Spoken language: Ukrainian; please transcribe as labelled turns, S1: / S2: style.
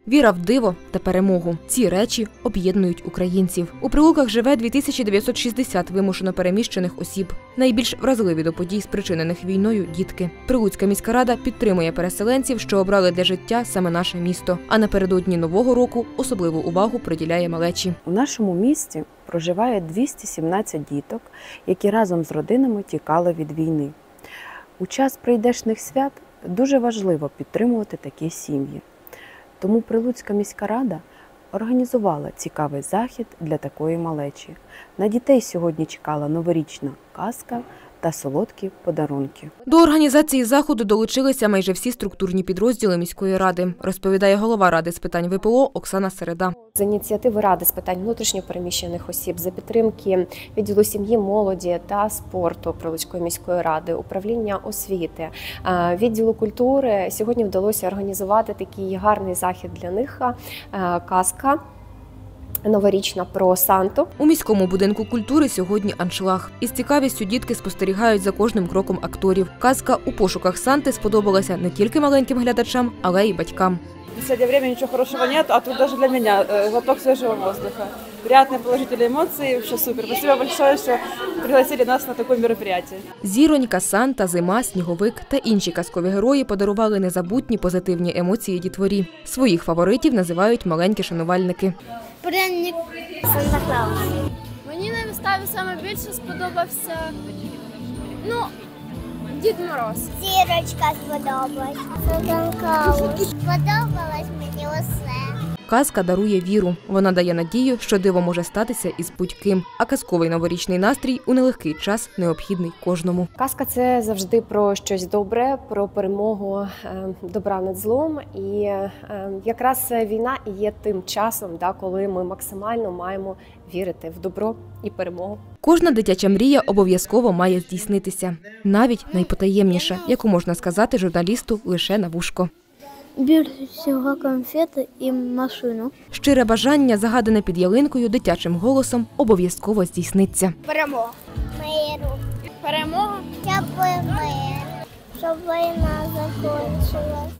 S1: Віра в диво та перемогу. Ці речі об'єднують українців. У Прилуках живе 2960 вимушено переміщених осіб. Найбільш вразливі до подій, спричинених війною, дітки. Прилуцька міська рада підтримує переселенців, що обрали для життя саме наше місто. А напередодні Нового року особливу увагу приділяє малечі.
S2: У нашому місті проживає 217 діток, які разом з родинами тікали від війни. У час прийдешних свят дуже важливо підтримувати такі сім'ї. Тому Прилуцька міська рада організувала цікавий захід для такої малечі. На дітей сьогодні чекала новорічна казка та солодкі подарунки.
S1: До організації заходу долучилися майже всі структурні підрозділи міської ради, розповідає голова ради з питань ВПО Оксана Середа.
S3: З ініціативи Ради з питань внутрішньопереміщених осіб, за підтримки відділу сім'ї, молоді та спорту Прилуцької міської ради, управління освіти, відділу культури сьогодні вдалося організувати такий гарний захід для них – казка новорічна про Санту.
S1: У міському будинку культури сьогодні аншлаг. Із цікавістю дітки спостерігають за кожним кроком акторів. Казка «У пошуках Санти» сподобалася не тільки маленьким глядачам, але й батькам.
S4: В последнее время ничего хорошего нет, а тут даже для меня глоток свежего воздуха. Приятные положительные эмоции, вообще супер. Спасибо большое, что пригласили нас на такое мероприятие.
S1: Зіронька, Санта, Зима, Сніговик та інші казкові герої подарували незабутні позитивні емоції дітворі. Своїх фаворитів називають маленькі шанувальники.
S5: Пряник Санта-Клаус.
S6: Мені на виставі саме більше сподобався, Дід Мороз.
S5: Зірочка сподобалась. Санта-Клаус. Сподобалось мені усе.
S1: Казка дарує віру. Вона дає надію, що диво може статися із будь-ким. А казковий новорічний настрій у нелегкий час необхідний кожному.
S3: Казка – це завжди про щось добре, про перемогу добра над злом. І якраз війна і є тим часом, коли ми максимально маємо вірити в добро і перемогу.
S1: Кожна дитяча мрія обов'язково має здійснитися. Навіть найпотаємніша, яку можна сказати журналісту лише на вушко.
S5: Більше всього конфети і машину.
S1: Щире бажання, загадане під ялинкою дитячим голосом, обов'язково здійсниться.
S5: Перемога. Миру.
S6: Перемога.
S5: Щоб мир. Щоб війна закінчилась.